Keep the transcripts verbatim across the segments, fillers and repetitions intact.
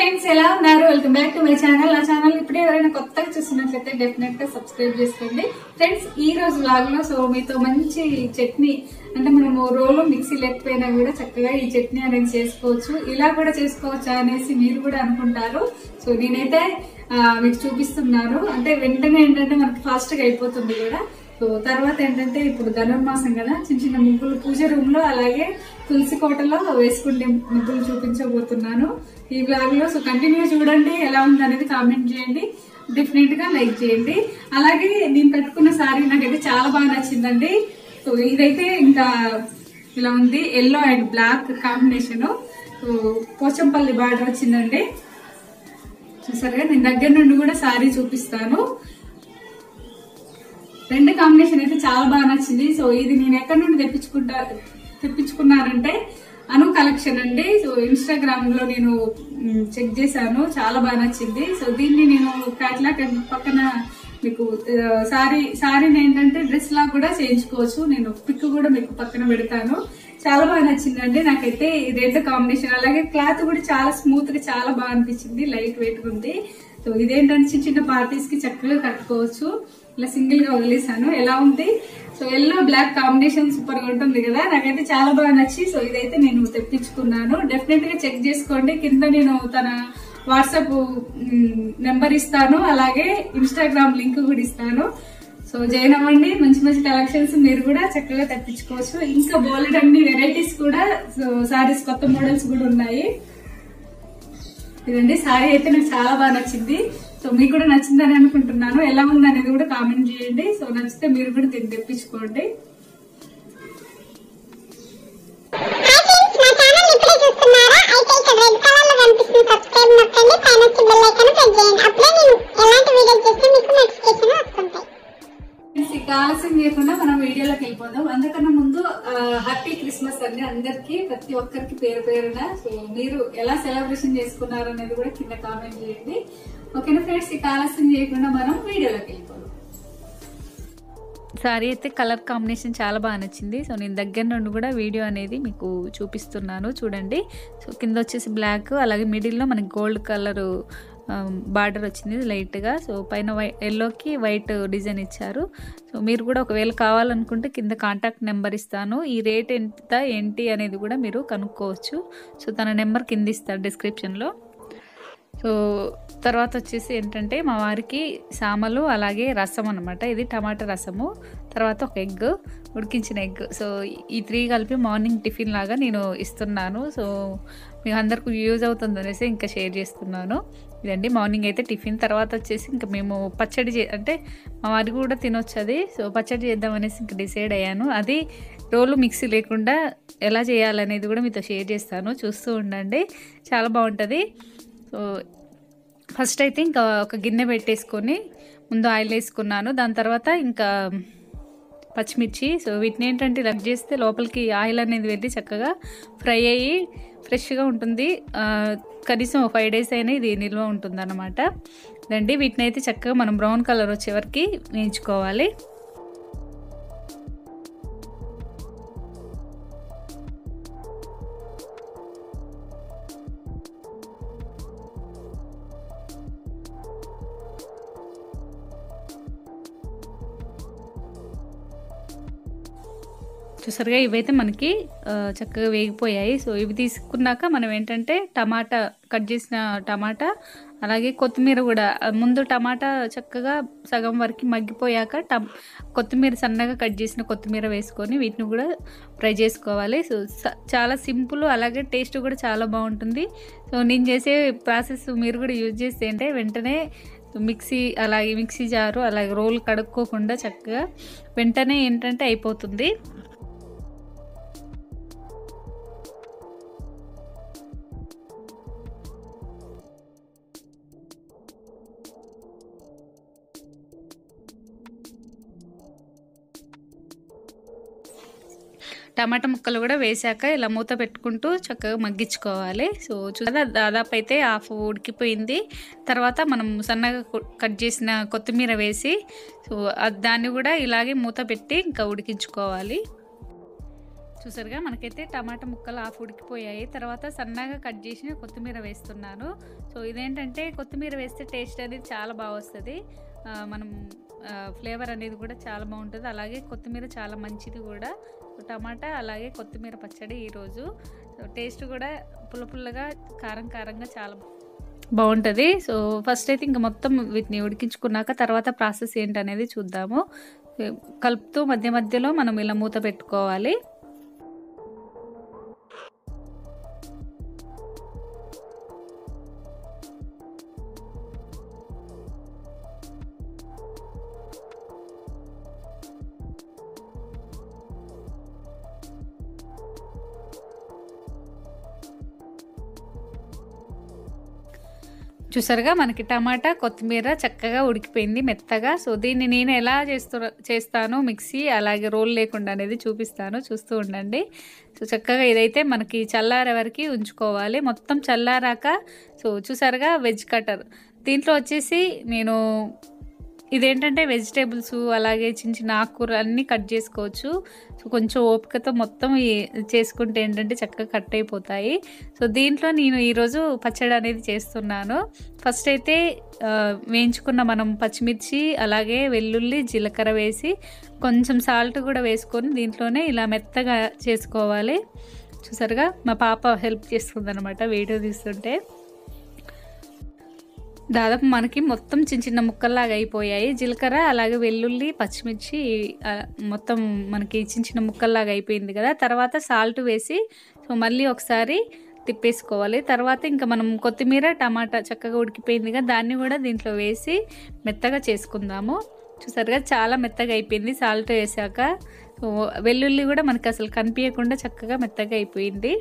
Friends, ఎలా ఉన్నారు? Welcome back to my channel. నా ఛానల్ ఇప్పుడే ఎవరైనా కొత్తగా చూస్తున్నట్లయితే డెఫినెట్ గా సబ్స్క్రైబ్ చేసుకోండి. ఫ్రెండ్స్, ఈ రోజు వ్లాగ్ లో సో మీతో మంచి చట్నీ, అంటే మనము రోలు మిక్సీ లేకపోయినా కూడా చక్కగా ఈ చట్నీ అనేది చేసుకోవచ్చు. ఇలా కూడా చేసుకోవచ్చా అనేసి మీరు కూడా అనుకుంటారు. సో నేనైతే మీకు చూపిస్తున్నాను. అంటే వెంటనే ఏంటంటే మనకి ఫాస్ట్ గా అయిపోతుంది కూడా. సో తర్వాత ఏంటంటే ఇప్పుడు ధనుర్మాసం కదా, చిన్న చిన్న ముగ్గులు పూజ రూమ్ లో అలాగే తులసి కోటలో వేసుకుంటే ముగ్గులు చూపించబోతున్నాను ఈ బ్లాగ్ లో. సో కంటిన్యూ చూడండి, ఎలా ఉంది అనేది కామెంట్ చేయండి, డెఫినెట్ గా లైక్ చేయండి. అలాగే నేను పెట్టుకున్న సారీ నాకైతే చాలా బాగా నచ్చిందండి. సో ఇదైతే ఇంకా ఇలా ఉంది, yellow and black combination. So Pochampally border వచ్చిందండి. చూసారుగా, నేను దగ్గర నుండి కూడా సారీ చూపిస్తాను. రెండు కాంబినేషన్ అయితే చాలా బాగా నచ్చింది. సో ఇది నేను ఎక్కడి నుండి తెప్పించుకుంటా తెప్పించుకున్నానంటే అను కలెక్షన్ అండి. సో ఇన్స్టాగ్రామ్ లో నేను చెక్ చేశాను, చాలా బాగా నచ్చింది. సో దీన్ని నేను క్యాట్లాగ్ పక్కన మీకు సారీ సారీని ఏంటంటే డ్రెస్ లా కూడా చేయించుకోవచ్చు. నేను పిక్ కూడా మీకు పక్కన పెడతాను. చాలా బాగా నచ్చిందండి నాకైతే ఈ రెండు కాంబినేషన్. అలాగే క్లాత్ కూడా చాలా స్మూత్ గా చాలా బాగా అనిపించింది, లైట్ వెయిట్ గా ఉంది. సో ఇదేంటంటే చిన్న చిన్న పార్టీస్ కి చక్కగా కట్టుకోవచ్చు. ఇలా సింగిల్ గా వదిలేసాను. ఎలా ఉంది? So yellow black combination super గా ఉంటుంది కదా, నాకైతే చాలా బాగా నచ్చి సో ఇదైతే నేను తెప్పించుకున్నాను. డెఫినెట్ గా చెక్ చేసుకోండి. కింద నేను తన వాట్సాప్ నెంబర్ ఇస్తాను, అలాగే ఇన్స్టాగ్రామ్ లింక్ కూడా ఇస్తాను. సో జాయిన్ అవ్వండి. మంచి మంచి కలెక్షన్స్ మీరు కూడా చక్కగా తెప్పించుకోవచ్చు. ఇంకా బోలెడ్ అన్ని వెరైటీస్ కూడా సారీస్ కొత్త మోడల్స్ కూడా ఉన్నాయి. ఇదండి సారీ అయితే నాకు చాలా బాగా నచ్చింది. సో మీకు కూడా నచ్చిందని అనుకుంటున్నాను. ఎలా ఉంది అనేది కూడా కామెంట్ చేయండి. సో నచ్చితే మీరు కూడా దీన్ని తెప్పించుకోండి. ఆలస్యం చేయకుండా మనం వీడియోలోకి వెళ్ళిపోదాం. అందుకన్నా ముందు హ్యాపీ క్రిస్మస్ అండి అందరికి, ప్రతి ఒక్కరికి పేరు పేరున. సో మీరు ఎలా సెలబ్రేషన్ చేసుకున్నారు అనేది కూడా కింద కామెంట్ చేయండి. ఓకేనా ఫ్రెండ్స్, ఇక ఆలస్యం చేయకుండా మనం వీడియోలోకి వెళ్ళిపోదాం. సారీ అయితే కలర్ కాంబినేషన్ చాలా బాగా నచ్చింది. సో నేను దగ్గర నుండి కూడా వీడియో అనేది మీకు చూపిస్తున్నాను చూడండి. సో కింద వచ్చేసి బ్లాక్, అలాగే మిడిల్లో మనకి గోల్డ్ కలర్ బార్డర్ వచ్చింది లైట్గా. సో పైన వై ఎల్లోకి వైట్ డిజైన్ ఇచ్చారు. సో మీరు కూడా ఒకవేళ కావాలనుకుంటే కింద కాంటాక్ట్ నెంబర్ ఇస్తాను. ఈ రేట్ ఎంత ఏంటి అనేది కూడా మీరు కనుక్కోవచ్చు. సో తన నెంబర్ కింద ఇస్తారు డిస్క్రిప్షన్లో. సో తర్వాత వచ్చేసి ఏంటంటే మా వారికి సామలు అలాగే రసం అనమాట. ఇది టమాటా రసము, తర్వాత ఒక ఎగ్, ఉడికించిన ఎగ్. సో ఈ త్రీ కలిపి మార్నింగ్ టిఫిన్ లాగా నేను ఇస్తున్నాను. సో మీకు అందరికి యూజ్ అవుతుంది అనేసి ఇంకా షేర్ చేస్తున్నాను. ఇదండి మార్నింగ్ అయితే టిఫిన్. తర్వాత వచ్చేసి ఇంకా మేము పచ్చడి చే అంటే మా వారికి కూడా తినొచ్చు అది. సో పచ్చడి చేద్దాం అనేసి ఇంకా డిసైడ్ అయ్యాను. అది రోలు మిక్సీ లేకుండా ఎలా చేయాలనేది కూడా మీతో షేర్ చేస్తాను, చూస్తూ ఉండండి, చాలా బాగుంటుంది. సో ఫస్ట్ అయితే ఇంకా ఒక గిన్నె పెట్టేసుకొని ముందు ఆయిల్ వేసుకున్నాను. దాని తర్వాత ఇంకా పచ్చిమిర్చి. సో వీటిని ఏంటంటే రబ్ చేస్తే లోపలికి ఆయిల్ అనేది వెళ్ళి చక్కగా ఫ్రై అయ్యి ఫ్రెష్గా ఉంటుంది. కనీసం ఫైవ్ డేస్ అయినా ఇది నిల్వ ఉంటుంది అన్నమాట. రండి, వీటిని అయితే చక్కగా మనం బ్రౌన్ కలర్ వచ్చే వరకు వేయించుకోవాలి. చూసారుగా, ఇవైతే మనకి చక్కగా వేగిపోయాయి. సో ఇవి తీసుకున్నాక మనం ఏంటంటే టమాటా, కట్ చేసిన టమాటా, అలాగే కొత్తిమీర కూడా. ముందు టమాటా చక్కగా సగం వరకు మగ్గిపోయాక టమ్ కొత్తిమీర సన్నగా కట్ చేసిన కొత్తిమీర వేసుకొని వీటిని కూడా ఫ్రై చేసుకోవాలి. సో చాలా సింపుల్, అలాగే టేస్ట్ కూడా చాలా బాగుంటుంది. సో నేను చేసే ప్రాసెస్ మీరు కూడా యూజ్ చేస్తే అంటే వెంటనే మిక్సీ, అలాగే మిక్సీ జారు, అలాగే రోల్ కడుక్కోకుండా చక్కగా వెంటనే ఏంటంటే అయిపోతుంది. టమాటా ముక్కలు కూడా వేసాక ఇలా మూత పెట్టుకుంటూ చక్కగా మగ్గించుకోవాలి. సో చూసారా, దాదాపు అయితే హాఫ్ ఉడికిపోయింది. తర్వాత మనం సన్నగా కట్ చేసిన కొత్తిమీర వేసి సో దాన్ని కూడా ఇలాగే మూత పెట్టి ఇంకా ఉడికించుకోవాలి. చూసారుగా మనకైతే టమాటా ముక్కలు హాఫ్ ఉడికిపోయాయి. తర్వాత సన్నగా కట్ చేసిన కొత్తిమీర వేస్తున్నాను. సో ఇదేంటంటే కొత్తిమీర వేస్తే టేస్ట్ అనేది చాలా బాగా వస్తుంది. మనం ఫ్లేవర్ అనేది కూడా చాలా బాగుంటుంది. అలాగే కొత్తిమీర చాలా మంచిది కూడా. టమాటా అలాగే కొత్తిమీర పచ్చడి ఈరోజు టేస్ట్ కూడా పుల్ల పుల్లగా కారం కారంగా చాలా బాగుంటుంది. సో ఫస్ట్ అయితే ఇంకా మొత్తం వీటిని ఉడికించుకున్నాక తర్వాత ప్రాసెస్ ఏంటనేది చూద్దాము. కలుపుతూ మధ్య మధ్యలో మనం ఇలా మూత పెట్టుకోవాలి. చూసారుగా మనకి టమాటా కొత్తిమీర చక్కగా ఉడికిపోయింది మెత్తగా. సో దీన్ని నేను ఎలా చేస్తూ చేస్తాను మిక్సీ అలాగే రోల్ లేకుండా అనేది చూపిస్తాను, చూస్తూ ఉండండి. సో చక్కగా ఇదైతే మనకి చల్లారే వరకు ఉంచుకోవాలి. మొత్తం చల్లారాక సో చూసారుగా వెజ్ కటర్ దీంట్లో వచ్చేసి నేను ఇదేంటంటే వెజిటేబుల్స్ అలాగే చిన్న చిన్న ఆకుకూరలు అన్నీ కట్ చేసుకోవచ్చు. సో కొంచెం ఓపికతో మొత్తం చేసుకుంటే ఏంటంటే చక్కగా కట్ అయిపోతాయి. సో దీంట్లో నేను ఈరోజు పచ్చడి అనేది చేస్తున్నాను. ఫస్ట్ అయితే వేయించుకున్న మనం పచ్చిమిర్చి అలాగే వెల్లుల్లి జీలకర్ర వేసి కొంచెం సాల్ట్ కూడా వేసుకొని దీంట్లోనే ఇలా మెత్తగా చేసుకోవాలి. చూసారుగా మా పాప హెల్ప్ చేస్తుంది అనమాట వీడియో తీస్తుంటే. దాదాపు మనకి మొత్తం చిన్న చిన్న ముక్కల్లాగా అయిపోయాయి. జీలకర్ర అలాగే వెల్లుల్లి పచ్చిమిర్చి మొత్తం మనకి చిన్న చిన్న ముక్కల్లాగా అయిపోయింది కదా. తర్వాత సాల్ట్ వేసి సో మళ్ళీ ఒకసారి తిప్పేసుకోవాలి. తర్వాత ఇంకా మనం కొత్తిమీర టమాటా చక్కగా ఉడికిపోయింది కదా, దాన్ని కూడా దీంట్లో వేసి మెత్తగా చేసుకుందాము. చూసారుగా చాలా మెత్తగా అయిపోయింది సాల్ట్ వేసాక. సో వెల్లుల్లి కూడా మనకి అసలు కనిపించకుండా చక్కగా మెత్తగా అయిపోయింది.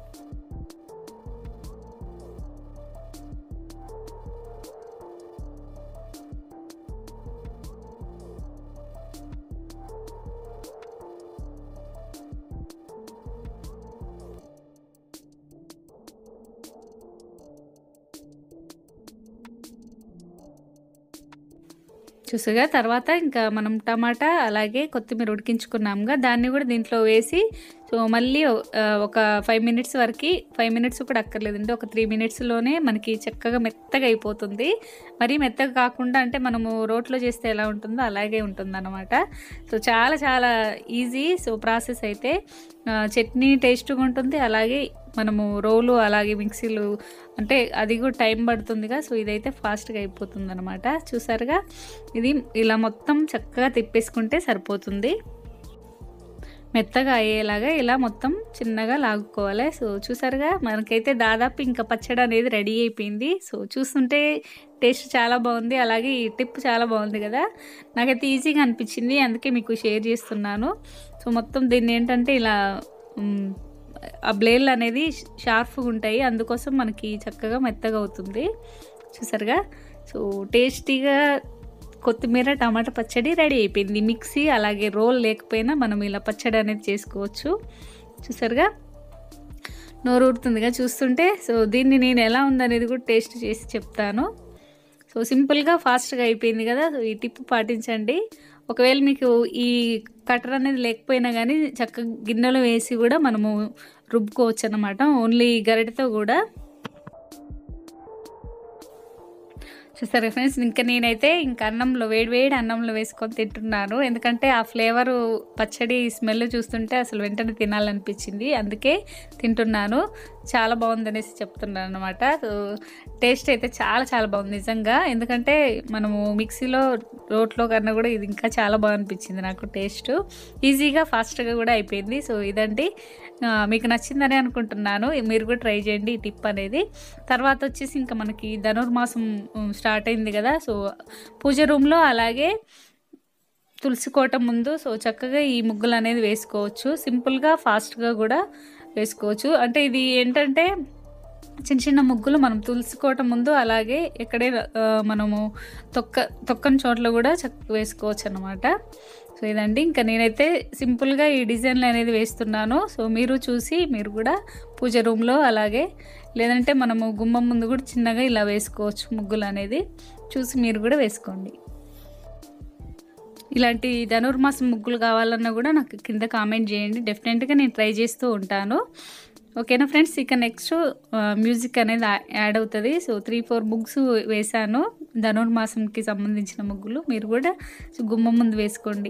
చూసాగా తర్వాత ఇంకా మనం టమాటా అలాగే కొత్తిమీర ఉడికించుకున్నాముగా, దాన్ని కూడా దీంట్లో వేసి సో మళ్ళీ ఒక ఫైవ్ మినిట్స్ వరకు ఫైవ్ మినిట్స్ కూడా అక్కర్లేదండి, ఒక త్రీ మినిట్స్లోనే మనకి చక్కగా మెత్తగా అయిపోతుంది. మరీ మెత్తగా కాకుండా అంటే మనము రోట్లో చేస్తే ఎలా ఉంటుందో అలాగే ఉంటుంది అనమాట. సో చాలా చాలా ఈజీ సో ప్రాసెస్ అయితే. చట్నీ టేస్ట్గా ఉంటుంది, అలాగే మనము రోలు అలాగే మిక్సీలు అంటే అది కూడా టైం పడుతుందిగా. సో ఇదైతే ఫాస్ట్గా అయిపోతుంది అనమాట. చూసారుగా ఇది ఇలా మొత్తం చక్కగా తిప్పేసుకుంటే సరిపోతుంది. మెత్తగా అయ్యేలాగా ఇలా మొత్తం చిన్నగా లాగుకోవాలి. సో చూసారుగా మనకైతే దాదాపు ఇంకా పచ్చడి అనేది రెడీ అయిపోయింది. సో చూస్తుంటే టేస్ట్ చాలా బాగుంది, అలాగే ఈ టిప్ చాలా బాగుంది కదా, నాకైతే ఈజీగా అనిపించింది, అందుకే మీకు షేర్ చేస్తున్నాను. సో మొత్తం దీన్ని ఏంటంటే ఇలా ఆ బ్లేడ్లు అనేది షార్ప్గా ఉంటాయి, అందుకోసం మనకి చక్కగా మెత్తగా అవుతుంది. చూసారుగా సో టేస్టీగా కొత్తిమీర టమాటా పచ్చడి రెడీ అయిపోయింది. మిక్సీ అలాగే రోల్ లేకపోయినా మనం ఇలా పచ్చడి అనేది చేసుకోవచ్చు. చూసారుగా నోరు ఊరుతుందిగా చూస్తుంటే. సో దీన్ని నేను ఎలా ఉందనేది కూడా టేస్ట్ చేసి చెప్తాను. సో సింపుల్గా ఫాస్ట్గా అయిపోయింది కదా. సో ఈ టిప్ పాటించండి. ఒకవేళ మీకు ఈ కటర్ అనేది లేకపోయినా కానీ చక్కగా గిన్నెలో వేసి కూడా మనము రుబ్బుకోవచ్చు అన్నమాట, ఓన్లీ గరిటెతో కూడా. చూసారు ఫ్రెండ్స్, ఇంకా నేనైతే ఇంకా అన్నంలో వేడి వేడి అన్నంలో వేసుకొని తింటున్నాను, ఎందుకంటే ఆ ఫ్లేవరు పచ్చడి స్మెల్ చూస్తుంటే అసలు వెంటనే తినాలనిపించింది, అందుకే తింటున్నాను. చాలా బాగుంది అనేసి చెప్తున్నాను అనమాట. సో టేస్ట్ అయితే చాలా చాలా బాగుంది నిజంగా, ఎందుకంటే మనము మిక్సీలో రోట్లో కన్నా కూడా ఇది ఇంకా చాలా బాగా అనిపించింది నాకు. టేస్ట్ ఈజీగా ఫాస్ట్గా కూడా అయిపోయింది. సో ఇదండి, మీకు నచ్చిందని అనుకుంటున్నాను, మీరు కూడా ట్రై చేయండి ఈ టిప్ అనేది. తర్వాత వచ్చేసి ఇంకా మనకి ధనుర్మాసం స్టార్ట్ అయింది కదా. సో పూజ రూమ్లో అలాగే తులసి కోట ముందు సో చక్కగా ఈ ముగ్గులు అనేది వేసుకోవచ్చు, సింపుల్గా ఫాస్ట్గా కూడా వేసుకోవచ్చు. అంటే ఇది ఏంటంటే చిన్న చిన్న ముగ్గులు మనం తులసి కోట ముందు అలాగే ఎక్కడే మనము తొక్క తొక్కని చోట్ల కూడా చక్క వేసుకోవచ్చు అన్నమాట. సో ఇదండి, ఇంకా నేనైతే సింపుల్గా ఈ డిజైన్లు అనేది వేస్తున్నాను. సో మీరు చూసి మీరు కూడా పూజ రూమ్లో అలాగే లేదంటే మనము గుమ్మం ముందు కూడా చిన్నగా ఇలా వేసుకోవచ్చు ముగ్గులు అనేది, చూసి మీరు కూడా వేసుకోండి. ఇలాంటి ధనుర్మాసం ముగ్గులు కావాలన్నా కూడా నాకు కింద కామెంట్ చేయండి, డెఫినెట్గా నేను ట్రై చేస్తూ ఉంటాను. ఓకేనా ఫ్రెండ్స్, ఇక నెక్స్ట్ మ్యూజిక్ అనేది యాడ్ అవుతుంది. సో త్రీ ఫోర్ ముగ్స్ వేసాను ధనుర్మాసంకి సంబంధించిన ముగ్గులు, మీరు కూడా గుమ్మం ముందు వేసుకోండి.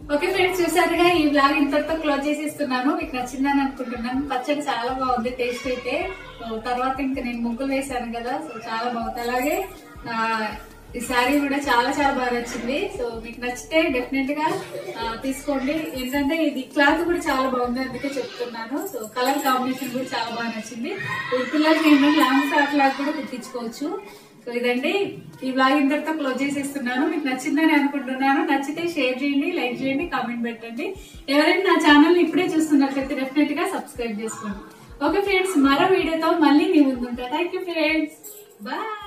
ఓకే ఫ్రెండ్స్, చూసారుగా ఈ బ్లాగ్ ఇంతటితో క్లోజ్ చేసేస్తున్నాను. మీకు నచ్చిందని అనుకుంటున్నాను. పచ్చడి చాలా బాగుంది టేస్ట్ అయితే. తర్వాత ఇంకా నేను ముగ్గులు వేసాను కదా, సో చాలా బాగుంది. అలాగే ఈ శారీ కూడా చాలా చాలా బాగా నచ్చింది. సో మీకు నచ్చితే డెఫినెట్ గా తీసుకోండి. ఏంటంటే ఇది క్లాత్ కూడా చాలా బాగుంది, అందుకే చెప్తున్నాను. సో కలర్ కాంబినేషన్ కూడా చాలా బాగా నచ్చింది. పిల్లలకి ఏంటంటే లాంగ్ ఫ్రాక్ లాగా కూడా కుట్టించుకోవచ్చు. సో ఇదండి ఈ బ్లాగ్ ఇంతటితో క్లోజ్ చేసేస్తున్నాను. మీకు నచ్చిందని అనుకుంటున్నాను. నచ్చితే షేర్ చేయండి, లైక్ చేయండి, కామెంట్ పెట్టండి. ఎవరైనా నా ఛానల్ ని ఇప్పుడే చూస్తున్నట్లయితే డెఫినెట్ గా సబ్స్క్రైబ్ చేసుకోండి. ఓకే ఫ్రెండ్స్, మరో వీడియోతో మళ్ళీ మీ ముందుంటా. Thank you friends, bye.